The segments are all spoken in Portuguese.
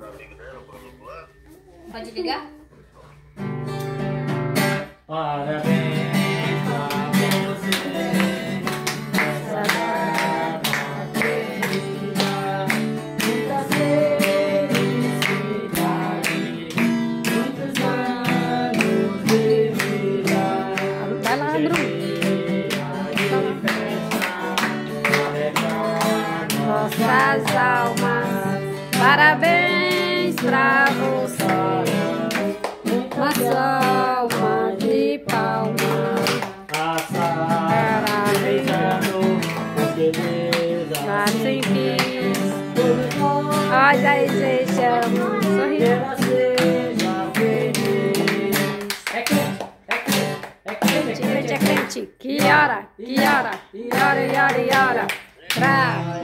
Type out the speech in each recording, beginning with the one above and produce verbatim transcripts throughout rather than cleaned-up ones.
Pode ligar? Parabéns pra você, essa data querida, muita felicidade, muitos anos de vida. Vai lá, Bruno. Nossas almas, parabéns pra você. Uma salva de palmas. Parabéns, com beleza. Assim quis. Olha aí, gente, amo. Sorriso. Seja feliz. É crente, é crente, é crente, Crente é crente. Que hora, que hora, que hora, que hora, que hora. Pra...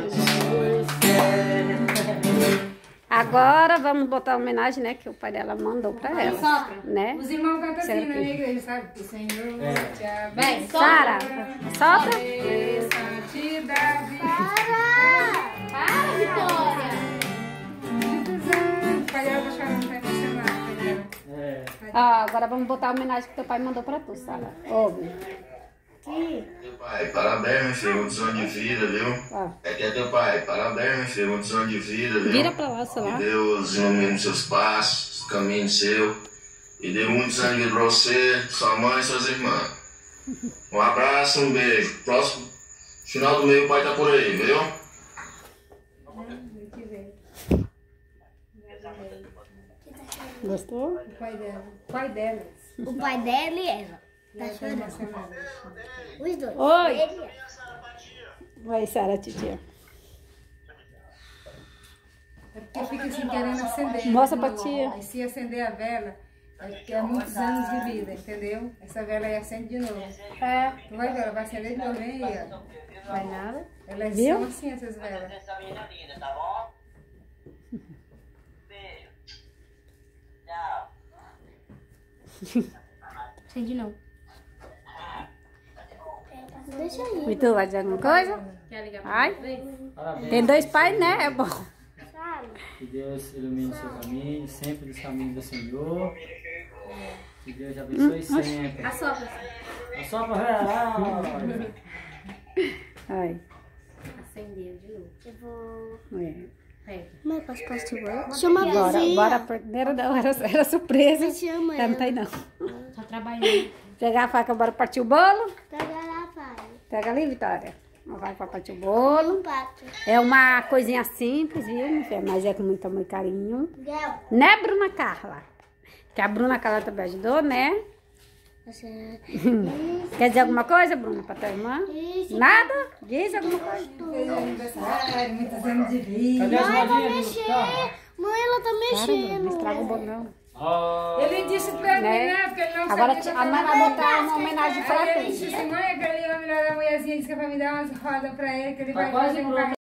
Agora vamos botar a homenagem, né, que o pai dela mandou pra ela, Sopra. né? Os irmãos cantam assim Certo. na minha igreja, sabe? Que o Senhor É. te abençoe. Vem, Sara, solta. Santidade. Para, Vitória! Muitos anos. Pai dela tá chorando, tá emocionada, pai dela. É. Ó, agora vamos botar a homenagem que teu pai mandou pra tu, Sara. Ouve. Pai, parabéns, meu filho, muitos anos de vida, viu? Ó. É que é teu pai, parabéns, meu filho, muitos anos de vida, viu? Vira pra lá, sei lá. Que Deus ilumine seus passos, os caminhos seus. E dê muitos anos de vida pra você, sua mãe e suas irmãs. Um abraço, um beijo. Próximo final do mês o pai tá por aí, viu? Gostou? O pai dela. O pai delas. O pai dela e ela. Ela tá emocionada. Os dois. Oi. Ele e ela. Vai, Sara, titia. É porque fica assim querendo acender. Mostra pra tia. Aí se acender a vela, é porque é muitos anos de vida, entendeu? Essa vela aí acende de novo. É. Tu vai ver, ela vai acender de novo, hein, aí, ó. Vai nada. Elas Viu? são assim, essas velas. Essa menina linda, tá bom? Beijo. Tchau. Acende não. Deixa aí. E tu vai dizer alguma coisa? Quer ligar pra Ai. vocês? Parabéns. Tem dois pais, né? É bom. Que Deus ilumine seu caminho, sempre dos caminhos do Senhor. Que Deus abençoe sempre. Assopra. Assopra a vela. Ai. Acendeu de novo. Eu vou... É. Pega. Mãe, posso partir o bolo? Chama a Bora, vizinha. bora. Primeiro não, era, era surpresa. Chama Ela não ela. tem não. Tá trabalhando. Pegar a faca, bora partir o bolo. Pega lá, pai. Pega ali, Vitória. Uma vaca pra partir o bolo. Um pato. É uma coisinha simples, viu, minha filha? Mas é com muito amor e carinho. Miguel. Né, Bruna Carla? Que a Bruna Carla também ajudou, né? Você... Quer dizer alguma coisa, Bruna, pra tua irmã? Isso. Nada? Diz alguma coisa. Feliz aniversário, muitos anos de vida. Cadê as Mãe, vai modinhas do mexer. carro? Mãe, ela tá Para, Bruna, não mexendo. estraga o bolo, não. Oh. Ele disse pra mim, Né? né? Porque ele não Agora sabia que eu a mãe tava vai botar uma homenagem pra Aí ele tu. disse assim, mãe, aquele homem lá da mulherzinha disse que é pra me dar umas rodas pra ele, que ele Tá vai quase fazer um pronto. carro.